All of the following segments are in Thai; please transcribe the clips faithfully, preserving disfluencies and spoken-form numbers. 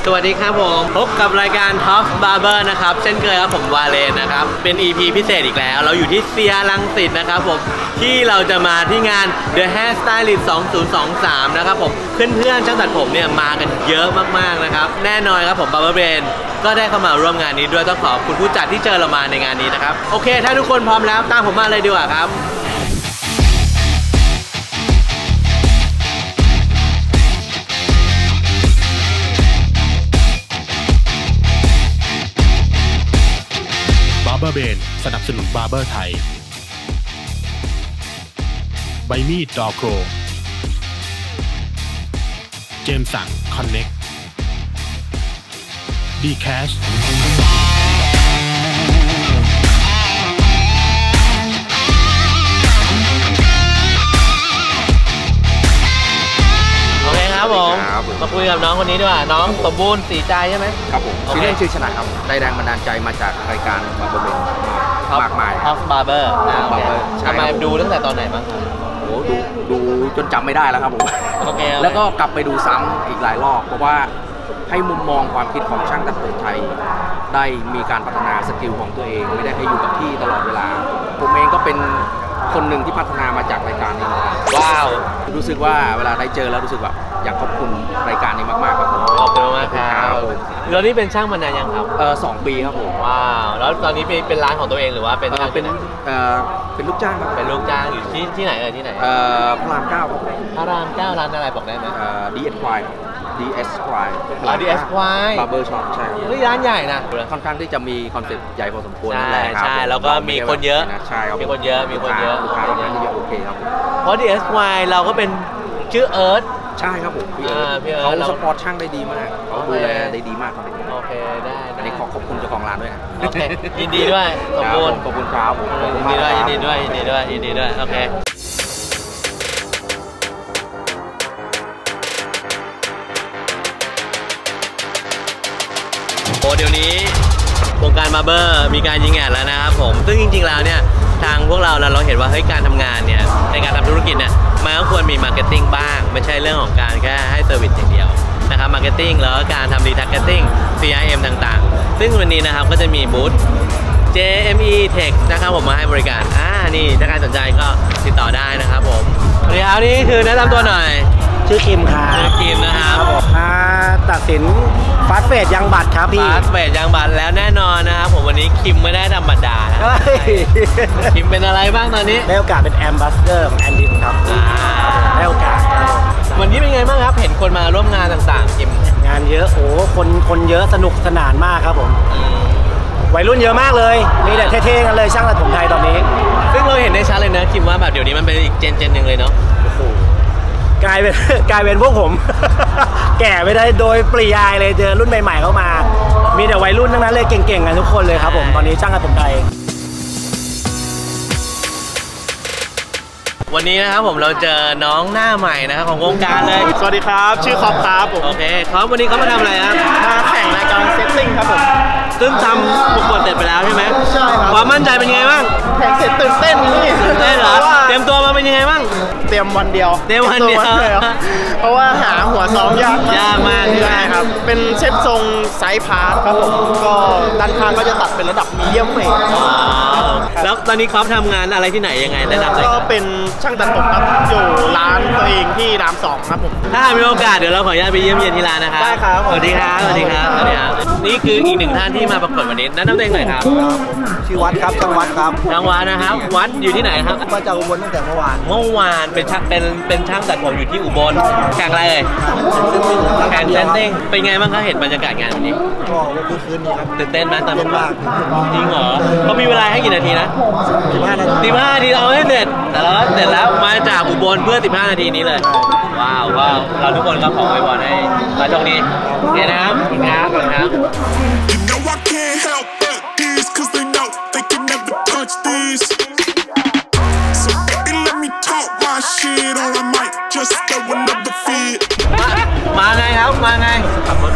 สวัสดีครับผมพบกับรายการ Top Barber นะครับเช่นเคยครับผมวาเลนนะครับเป็น อี พี พิเศษอีกแล้วเราอยู่ที่เซียรังสิตนะครับผมที่เราจะมาที่งาน The Hair Stylist สองพันยี่สิบสามนะครับผมเพื่อนๆช่างตัดผมเนี่ยมากันเยอะมากๆนะครับแน่นอนครับผม Barber Brain ก็ได้เข้ามาร่วมงานนี้ด้วยต้องขอบคุณผู้จัดที่เจอเรามาในงานนี้นะครับโอเคถ้าทุกคนพร้อมแล้วตามผมมาเลยดีกว่าครับบาร์เบอร์เบนสนับสนุนบาร์เบอร์ไทยใบมีดดอโกรเจมสันคอนเน็กดีแคชโอเคครับผมมาคุยกับน้องคนนี้ดีกว่าน้องสมบูรณ์สีใจใช่ไหมครับผมชื่อเล่นชื่อชนะครับได้แรงบันดาลใจมาจากรายการบาร์เบอร์เบนมากมาย Top Barber ทำไมดูตั้งแต่ตอนไหนบ้างครับโอ้ดูดูจนจำไม่ได้แล้วครับผมโอเคแล้วก็กลับไปดูซ้ำอีกหลายรอบเพราะว่าให้มุมมองความคิดของช่างตัดผมไทยได้มีการพัฒนาสกิลของตัวเองไม่ได้ให้อยู่กับที่ตลอดเวลาผมเองก็เป็นคนหนึ่งที่พัฒนามาจากรายการนี้ว้าวรู้สึกว่าเวลาได้เจอแล้วรู้สึกแบบอยากขอบคุณรายการนี้มากๆครับผมขอบคุณมากครับแล้วนี่เป็นช่างมานานยังครับเออสองปีครับผมว้าวแล้วตอนนี้เป็นร้านของตัวเองหรือว่าเป็นเป็นเออเป็นลูกจ้างครับเป็นลูกจ้างอยู่ที่ที่ไหนเอ่ยที่ไหนเอ่อพระรามเก้าครับพระรามเก้าร้านอะไรบอกได้ไหมเอ่อ ดี เอส วาย ดี เอส วายร้าน ดี เอส วายบาร์เบอร์ช็อปใช่เฮ้ยร้านใหญ่นะค่อนข้างที่จะมีคอนเซ็ปต์ใหญ่พอสมควรนั่นแหละครับใช่แล้วก็มีคนเยอะใช่ครับมีคนเยอะมีคนเยอะลูกค้าค่อนข้างที่จะโอเคครับเพราะ ดี เอส วาย เราก็เป็นชื่อเอิร์ธใช่ครับผมพี่เอิร์ธเขาสปอร์ตช่างได้ดีมากเขาดูแลได้ดีมากครับโอเคได้อันนี้ขอขอบคุณเจ้าของร้านด้วยนะโอเคยินดีด้วยขอบคุณขอบคุณครับผมยินดีด้วยยินดีด้วยยินดีด้วยยินดีด้วยโอเคโอ้เดี๋ยวนี้วงการบาร์เบอร์มีการยิงแอดแล้วนะครับผมซึ่งจริงๆแล้วเนี่ยทางพวกเราเราเห็นว่าเฮ้ยการทำงานเนี่ยในการทำธุรกิจเนี่ยมันก็ควรมีมาร์เก็ตติ้งบ้างไม่ใช่เรื่องของการแค่ให้เซอร์วิสอย่างเดียวนะครับมาร์เก็ตติ้งแล้วก็การทำรีทาร์เก็ตติ้ง ซี อาร์ เอ็ม ต่างๆซึ่งวันนี้นะครับก็จะมีบูธ เจ เอ็ม อี Tech นะครับผมมาให้บริการอ่านี่ถ้าใครสนใจก็ติดต่อได้นะครับผมเดี๋ยวนี้คือแนะนำตัวหน่อยชื่อคิมครับชื่อคิมนะครับมาตัดสินฟาสเฟดยังบัตรครับพี่ฟาสเฟดยังบัตรแล้วแน่นอนนะครับผมวันนี้คิมไม่ได้ธรรมดานะคิมเป็นอะไรบ้างตอนนี้ได้โอกาสเป็นแอมบาสเดอร์ของแอนดินครับได้โอกาสวันนี้เป็นไงบ้างครับเห็นคนมาร่วมงานต่างๆคิมงานเยอะโอ้คนคนเยอะสนุกสนานมากครับผมวัยรุ่นเยอะมากเลยมีแต่เท่ๆกันเลยช่างตัดผมไทยตอนนี้ซึ่งเราเห็นได้ชัดเลยนะคิมว่าแบบเดี๋ยวนี้มันเป็นอีกเจนเจนหนึ่งเลยเนาะกลายเป็นกลายเป็นพวกผม แก่ไปได้โดยปริยายเลยเจอรุ่นใหม่ๆเข้ามามีแต่วัยรุ่นทั้งนั้นเลยเก่งๆกันทุกคนเลยครับผมตอนนี้ช่างตัดผมไทยวันนี้นะครับผมเราเจอน้องหน้าใหม่นะครับของวงการเลยสวัสดีครับชื่อคอปครับผมโอเคครับวันนี้เขามาทำอะไรครับมาแข่งรายการเซตติ้งครับผมซึ่งทำประกวดเสร็จไปแล้วใช่ไหมใช่ครับความมั่นใจเป็นยังไงบ้างแข่งเสร็จตื่นเต้นนี่ตื่นเต้นเหรอเตรียมตัวมาเป็นยังไงบ้างเตรียมวันเดียวเตรียมวันเดียวเพราะว่าหาหัวซ้อมยากยากมากใช่ครับเป็นเซตทรงไซส์พาร์ทครับผมก็ด้านข้างก็จะตัดเป็นระดับมีเดียมเมดแล้วตอนนี้เขาทำงานอะไรที่ไหนยังไงได้รับก็เป็นช่างตัดผมครับอยู่ร้านตัวเองที่รามสองครับผมถ้ามีโอกาสเดี๋ยวเราขออนุญาตไปเยี่ยมเยียนที่ร้านนะครับได้ครับสวัสดีครับสวัสดีครับสวัสดีครับนี่คืออีกหนึ่งท่านที่มาประกวดวันนี้แนะนำตัวเองหน่อยครับชื่อวัดครับจังวัดครับจังวัดนะครับวัดอยู่ที่ไหนครับมาจากอุบลตั้งแต่เมื่อวานเมื่อวานเป็นช่างเป็นเป็นช่างตัดผมอยู่ที่อุบลแข่งอะไรเอ่ยแข่งเซนติ้งเป็นไงบ้างคะเห็นบรรยากาศงานวันนี้ก็คือคืนนี้ครับตื่นเต้นไหมตอนนี้มากจริงเหรอเขามีเวลาให้กี่นาทีนะสิบห้านาทีสิบห้านาทีเอาให้เสร็จแต่เราเสร็จแล้วมาจากอุบลเพื่อสิบห้านาทีนี้เลยว้าวว้าวเราทุกคนก็ขอไว้บอลให้มาตรงนี้โอเคนะครับครับครับมาไงครับมาไงขับรถ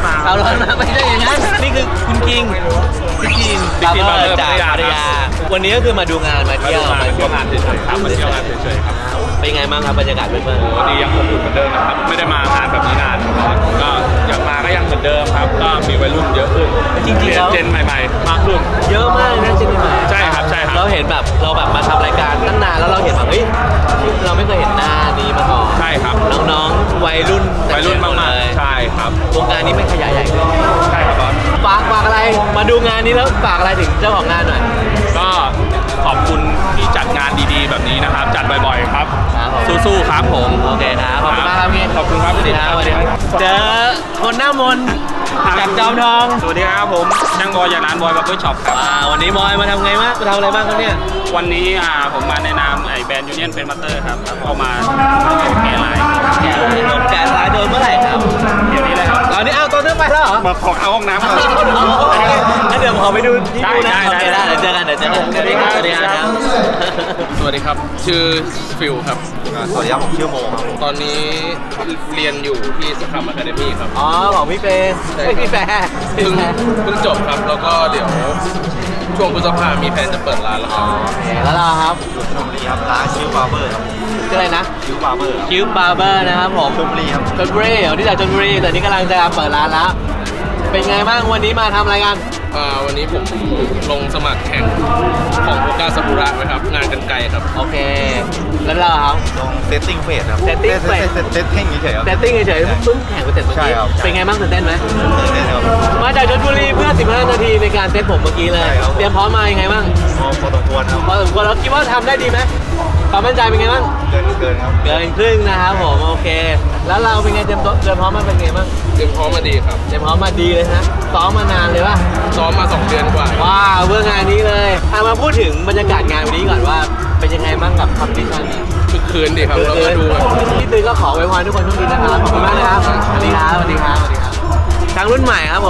มาข่าวร้อนมาไม่ใช่อย่างนั้นนี่คือคุณคิงพี่คิงพี่คิงบาร์เบอร์ Barber จากพัพัทยายทาวันนี้ก็คือมาดูงานมามาเที่ยวดูงานเที่ยวงานเฉยๆครับมาเที่ยวงานเฉยๆครับเป็นไงบ้างครับบรรยากาศเพื่อนๆวันนี้ยังคงอุ่นเหมือนเดิมนะครับไม่ได้มางานแบบนี้นานก็อยากมาก็ยังเหมือนเดิมครับก็มีวัยรุ่นเยอะขึ้นจริงๆแล้วเจนใหม่ๆมากขึ้นเยอะมากเลยนะจริงไหมใช่ครับใช่ครับเราเห็นแบบเราแบบมาทำรายการตั้งนานแล้วเราเห็นแบบเฮ้ยเราไม่เคยเห็นหน้านี้มาก่อนใช่ครับน้องๆวัยรุ่นวัยรุ่นมากเลยๆใช่ครับวงการนี้ไม่ขยายใหญ่เลยใช่ครับบอสฝากฝากอะไรมาดูงานนี้แล้วฝากอะไรถึงเจ้าของงานหน่อยก็ขอบคุณที่จัดงานดีๆ แบบนี้นะครับ จัดบ่อยๆครับครับผมสู้ๆครับผมโอเคครับขอบคุณมากครับพี่ขอบคุณครับสวัสดีครับสวัสดีครับเจอคนหน้ามนต์จากจอมทองสวัสดีครับผมช่างบอยจากร้านบอยบับเบิ้ลช็อปครับอ่าวันนี้บอยมาทำไงบ้างมาทำอะไรบ้างครับเนี่ยวันนี้อ่าผมมาในนามไอแบรนด์ยูเนียนเป็นมัตเตอร์ครับแล้วก็มาแกะลายแกะลายโดนแกะลายโดนเมื่อไหร่ครับเดี๋ยวนี้เลยครับตอนนี้เอาตัวนึงไปแล้วเหรอมาขอเข้าห้องน้ำก่อนโอเคงั้นเดี๋ยวขอไปดูที่ดูนะได้โอได้เคได้ได้เดี๋ยวเจอกันเดี๋ยวเจอกันสวัสดีครับสวัสดีครับสวัสดีครับ ชื่อฟิลครับสวัสดีครับผมชื่อโมครับตอนนี้เรียนอยู่ที่สคัมอะคาเดมี่ครับอ๋อของพี่เปย์ใช่ไม่พี่แปรเพิ่งเพิ่งจบครับ แล้วก็เดี๋ยวช่วงพฤษภามีแผนจะเปิดร้านแล้วครับโอเคแล้วเราครับอยู่ชลบุรีครับร้านคิวบาร์เบอร์ครับชื่ออะไรนะคิวบาร์เบอร์ครับคิวบาร์เบอร์นะครับผมชลบุรีครับชลบุรีเดี๋ยวที่จากชลบุรีแต่นี่กำลังจะเปิดร้านแล้ว เป็นไงบ้างวันนี้มาทำอะไรกันอ่าวันนี้ผมลงสมัครแข่งของโอกาซาบุระไว้ครับ งานกันไกลครับโอเค แล้วเราครับลงเซตติ้งเฟสครับ setting phase เซตเซตติ้งเฉยๆครับเซตติ้งเฉยๆเพิ่งแข่งไปเสร็จเมื่อใช่กี้ครับเป็นไงบ้างตื่นเต้นไหมตื่นเต้นครับมาจากชลบุรีเพื่อสิบห้านาทีในการเซตผมเมื่อกี้เลยใช่ครับเตรียมพร้อมมายังไงบ้างพอพอสมควรครับพอสมควรแล้วคิดว่าทำได้ดีไหมความมั่นใจเป็นไงบ้างเกินเกินครับเกินครึ่งนะครับผมโอเค แล้วเราเป็นไงเตรียมตัวเตรียมพร้อมมาเป็นไงบ้างเตรียมพร้อมมาดีครับเตรียมพร้อมมาดีเลยนะซ้อมมานานเลยป่ะซ้อมมาสองเดือนกว่าว้าวเพื่องานนี้เลยเอามาพูดถึงบรรยากาศงานวันนี้ก่อนว่าเป็นยังไงบ้างกับคอมเพลชันนี้คือคืนดีครับแล้วก็ดูแบบพี่ตือก็ขอไว้พรทุกคนทุกทีนะครับขอบคุณมากนะครับสวัสดีครับสวัสดีครับสวัสดีครับทางรุ่นใหม่ครับผม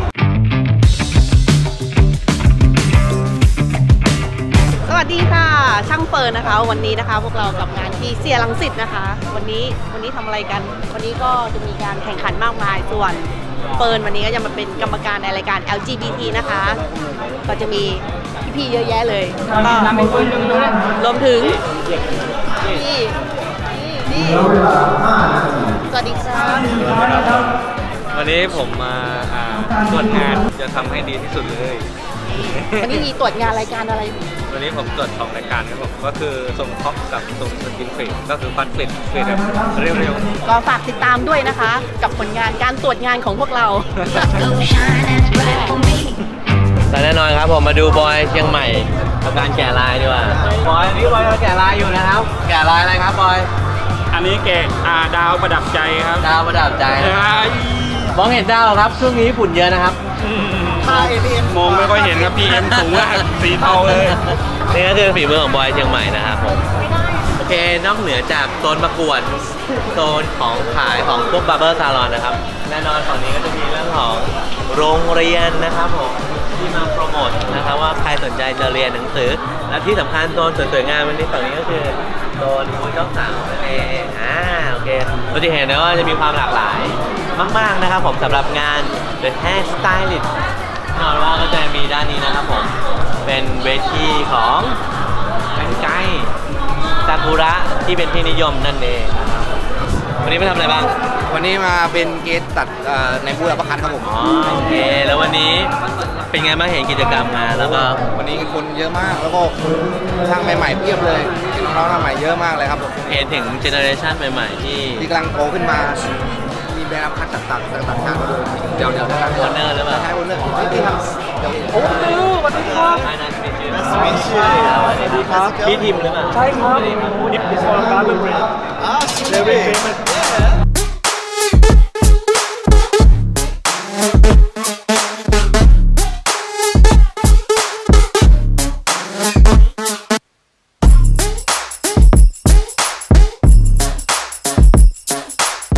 สวัสดีค่ะช่างเฟิร์นนะคะ วันนี้นะคะพวกเรากับงานที่เซียรังสิตนะคะ วันนี้วันนี้ทำอะไรกัน วันนี้ก็จะมีการแข่งขันมากมายส่วนเฟิร์นวันนี้ก็จะมาเป็นกรรมการในรายการ แอล จี บี ที นะคะ ก็จะมีพี่ๆเยอะแยะเลยก็รวมถึงนี่นี่นี่สวัสดีครับวันนี้ผมมาตรวจงานจะทำให้ดีที่สุดเลยวันนี้มีตรวจงานรายการอะไรวันนี้ผมตรวจสองรายการครับผมก็คือส่งท็อปกับส่งสกินเฟสก็คือฟันเฟสเฟสแบบเร็วก็ฝากติดตามด้วยนะคะ กับผลงานการตรวจงานของพวกเราแต่แน่นอนครับผมมาดูบอยเชียงใหม่กับการแกะลายดีกว่าบอยอันนี้บอยเราแกะลายอยู่นะครับ แกะลายอะไรครับบอยๆอันนี้แกะอ่าดาวประดับใจครับดาวประดับใจมองเห็นดาวครับช่วงนี้ฝุ่นเยอะนะครับมองไม่ค่อยเห็นครับพีเอ็มสูงมากสีเทาเลยนี่ก็คือฝีมือของบอยเชียงใหม่นะครับผมโอเคนอกเหนือจากโซนประกวดโซนของขายของพวกบาร์เบอร์ซาลอนนะครับแน่นอนฝั่งนี้ก็จะมีเรื่องของโรงเรียนนะครับผมที่มาโปรโมทนะครับว่าใครสนใจจะเรียนหนังสือและที่สำคัญโซนสวยๆงามวันนี้ฝั่งนี้ก็คือโซนผู้เจ้าสาวนั่นเองอ่าโอเคเราจะเห็นนะว่าจะมีความหลากหลายมากๆนะครับผมสำหรับงาน The Hair Stylist แน่นอนว่าก็จะมีด้านนี้นะครับผมเป็นเวทีของกันไกซากุระที่เป็นที่นิยมนั่นเองนะครับวันนี้มาทำอะไรบ้างวันนี้มาเป็นเกสตัดเอ่อในบูธอัปคัทครับผมอ๋อโอเคแล้ววันนี้เป็นไงบ้างเห็นกิจกรรมงานแล้วก็วันนี้คนเยอะมากแล้วก็ทางใหม่ๆเพียบเลยน้องๆทางใหม่เยอะมากเลยครับผมเห็นถึงเจเนอเรชันใหม่ๆที่ที่กำลังโตขึ้นมามีแบรนด์อัปคัทต่างๆต่างๆชาติมาด้วยเดี๋ยวเดี๋ยววอร์เนอร์หรือเปล่าใช่วันเนอร์ที่ทำเดี๋ยวโอ้โหวันนี้ครับไอ้นั่นเป็นชื่อสวัสดีครับพี่ทีมหรือเปล่าใช่ครับนี่เป็นสปอนเซอร์เป็นแบรนด์อ่าเดวิด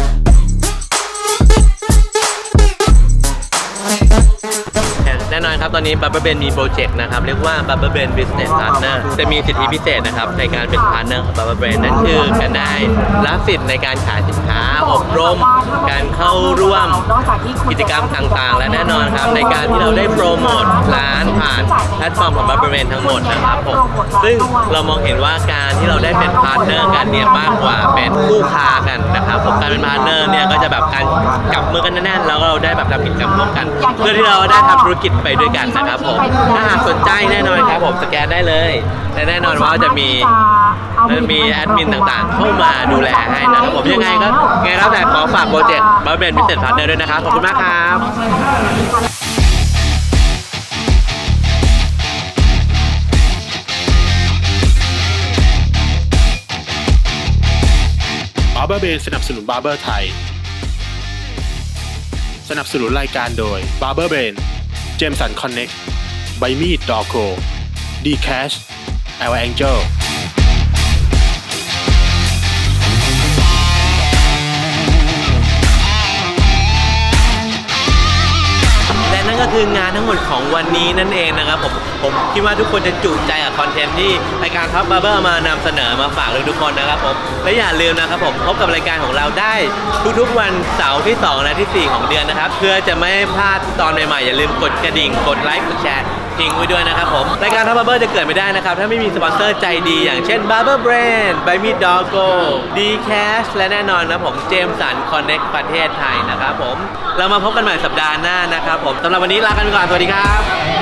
แน่นอนครับตอนนี้ Barberben มีโปรเจกต์นะครับเรียกว่า Barberben Business Partner จะมีสิทธิพิเศษนะครับในการเป็นพาร์ทเนอร์ของ Barberben นั่นคือการได้รับสิทธิ์ในการขายสินค้าอบรมการเข้าร่วมกิจกรรมต่างๆและแน่นอนครับในการที่เราได้โปรโมทร้านผ่านแพลตฟอร์มของ Barberben ทั้งหมดนะครับผมซึ่งเรามองเห็นว่าการที่เราได้เป็นพาร์ทเนอร์กันเนี่ยมากกว่าเป็นคู่ค้ากันนะครับผมการเป็นพาร์ทเนอร์เนี่ยก็จะแบบการจับมือกันแน่นๆแล้วเราได้แบบทำกิจกรรมร่วมกันเพื่อที่เราได้ทำธุรกิจไปด้วยกันนะครับผมถ้าหากสนใจแน่นอนครับผมสแกนได้เลยและแน่นอนว่าจะมีมีแอดมินต่างๆเข้ามาดูแลให้นะครับผมยังไงก็ไงแล้วแต่ขอฝากโปรเจกต์ Barberben Business Partner ด้วยนะครับขอบคุณมากครับ Barberben สนับสนุน Barber ไทยสนับสนุนรายการโดย Barberben เจมสันคอนเน็กใบมีดดอโกร D-Cash L Angel และนั่นก็คืองานทั้งหมดของวันนี้นั่นเองนะครับผมผมคิดว่าทุกคนจะจุใจกับคอนเทนต์ที่รายการท็อปบาร์เบอร์มานำเสนอมาฝากทุกคนนะครับผมและอย่าลืมนะครับผมพบกับรายการของเราได้ทุกๆวันเสาร์ที่สองและที่สี่ของเดือนนะครับเพื่อจะไม่พลาดตอนใหม่ๆอย่าลืมกดกระดิ่งกดไลค์กดแชร์ทิ้งไว้ด้วยนะครับผมรายการท็อปบาร์เบอร์จะเกิดไม่ได้นะครับถ้าไม่มีสปอนเซอร์ใจดีอย่างเช่น Barberben ใบมีดดอโก D-Cash และแน่นอนนะผมเจมสันคอนเน็กประเทศไทยนะครับผมเรามาพบกันใหม่สัปดาห์หน้านะครับผมสำหรับวันนี้ลากันก่อนสวัสดีครับ